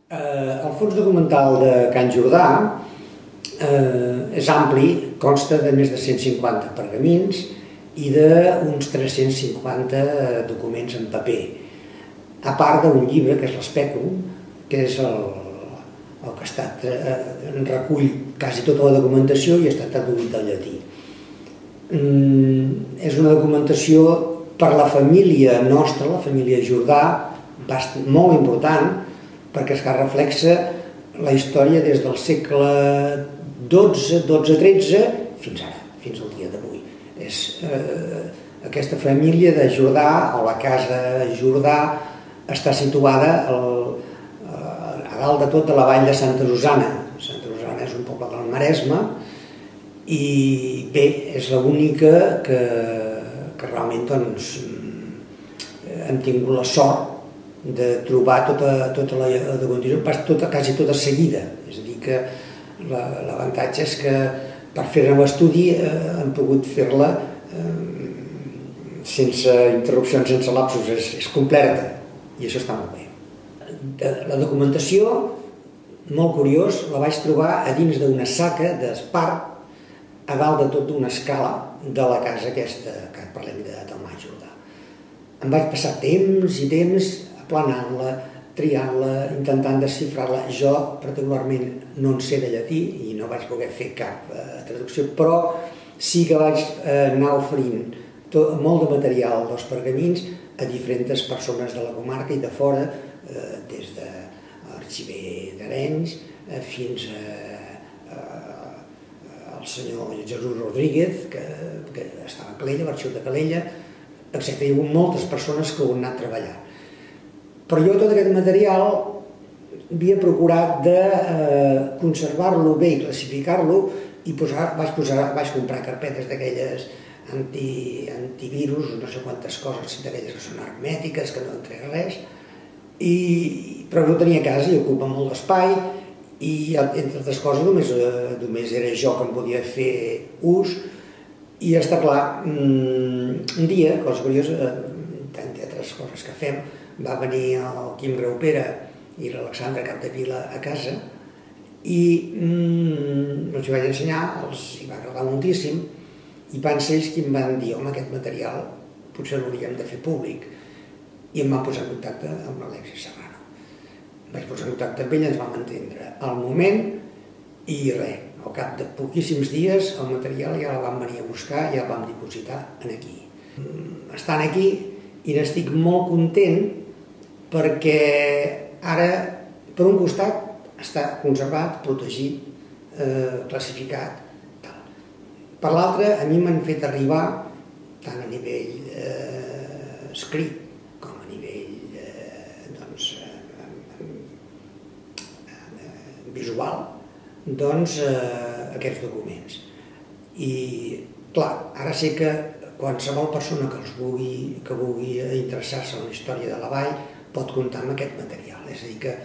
El fons documental de Can Jordà és ampli, consta de més de 150 pergamins i d'uns 350 documents en paper, a part d'un llibre que és l'Espèculum, que és el que recull quasi tota la documentació i està traduït al llatí. És una documentació per la família nostra, la família Jordà, molt important, perquè es reflexa la història des del segle XII fins ara, fins al dia d'avui. Aquesta família de Jordà, o la casa Jordà, està situada a dalt de tot de la vall de Santa Susanna. Santa Susanna és un poble del Maresme i bé, és l'única que realment hem tingut la sort de trobar tota la documentació, quasi tota seguida. És a dir, que l'avantatge és que per fer-ne l'estudi hem pogut fer-la sense interrupcions, sense lapsos, és completa i això està molt bé. La documentació, molt curiós, la vaig trobar a dins d'una saca d'espart a dalt de tot d'una escala de la casa aquesta que parlem de Tomàs Jordà. Em vaig passar temps i temps aplanant-la, triant-la, intentant desxifrar-la. Jo particularment no en sé de llatí i no vaig poder fer cap traducció, però sí que vaig anar oferint molt de material dels pergamins a diferents persones de la comarca i de fora, des de l'arxiver d'Arenys fins al senyor Jesús Rodríguez, que estava a Calella, l'arxiu de Calella, etc. Hi ha hagut moltes persones que ho han anat treballant. Però jo tot aquest material havia procurat de conservar-lo bé i classificar-lo i vaig comprar carpetes d'aquelles antivirus, no sé quantes coses, d'aquelles que són hermètiques, que no en trec res, però no tenia casa i ocupa molt d'espai i, entre altres coses, només era jo que en podia fer ús i està clar, un dia, cosa curiosa, entre altres coses que fem, va venir el Quim Graupera i l'Alexandre Capdevila a casa i els hi vaig ensenyar, els hi va agradar moltíssim i van ser ells qui em van dir: home, aquest material potser l'hauríem de fer públic, i em van posar en contacte amb l'Alexis Serrano. Em vaig posar en contacte amb ell, ens vam entendre al moment i res, al cap de poquíssims dies el material ja el vam venir a buscar i el vam dipositar aquí. Estant aquí i n'estic molt content perquè ara, per un costat, està conservat, protegit, classificat. Per l'altre, a mi m'han fet arribar, tant a nivell escrit com a nivell visual, aquests documents. I, clar, ara sé que qualsevol persona que vulgui interessar-se en la història de la vall pot comptar amb aquest material. És a dir, que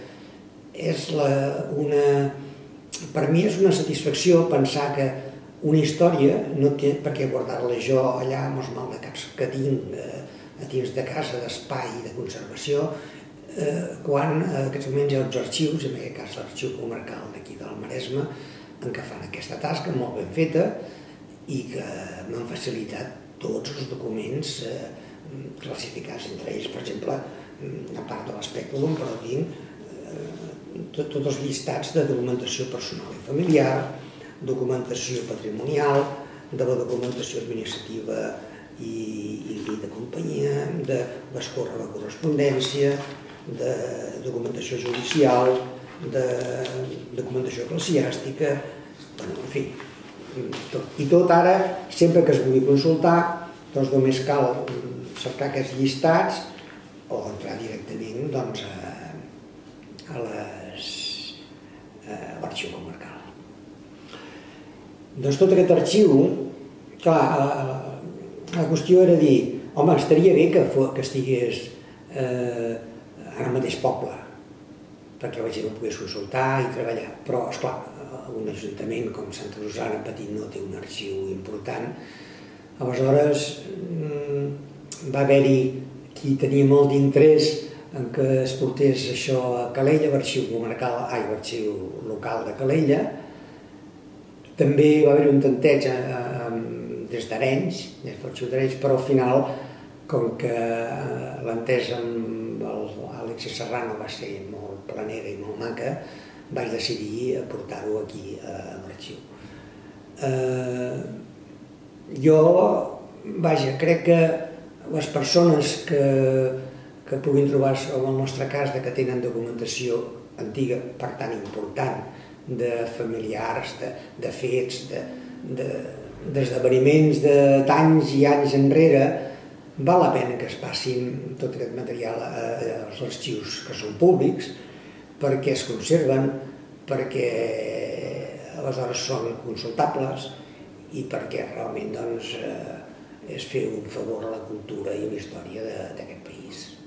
per mi és una satisfacció pensar que una història no té per què guardar-la jo allà amb els maldecaps que tinc a dins de casa, d'espai i de conservació, quan en aquests moments hi ha els arxius, en aquest cas l'arxiu comarcal d'aquí del Maresme, en què fan aquesta tasca molt ben feta i que m'han facilitat tots els documents classificats entre ells. Per exemple, a part de l'Espèculum, però tinc tots els llistats de documentació personal i familiar, documentació patrimonial, de la documentació administrativa i de companyia, de l'escorre de correspondència, de documentació judicial, de documentació eclesiàstica, en fi, tot. I tot ara, sempre que es vulgui consultar, doncs només cal cercar aquests llistats o entrar directament a l'arxiu comarcal. Doncs tot aquest arxiu, clar, la qüestió era dir, home, estaria bé que estigués en el mateix poble, perquè la gent ho pogués consultar i treballar, però, esclar, un ajuntament com Santa Susanna Petit no té un arxiu important. Aleshores va haver-hi qui tenia molt d'interès en què es portés això a Calella, l'arxiu local de Calella. També va haver un tanteig des d'Arenys, des de l'arxiu d'Arenys, però al final, com que l'entesa amb l'Àlex Serrano va ser molt planera i molt maca, vaig decidir portar-ho aquí a l'arxiu. Jo, vaja, crec que les persones que puguin trobar en el nostre cas que tenen documentació antiga, per tant important, de familiars, de fets, d'esdeveniments d'anys i anys enrere, val la pena que es passin tot aquest material als arxius que són públics, perquè es conserven, perquè aleshores són consultables i perquè realment és fer un favor a la cultura i a la història d'aquest país.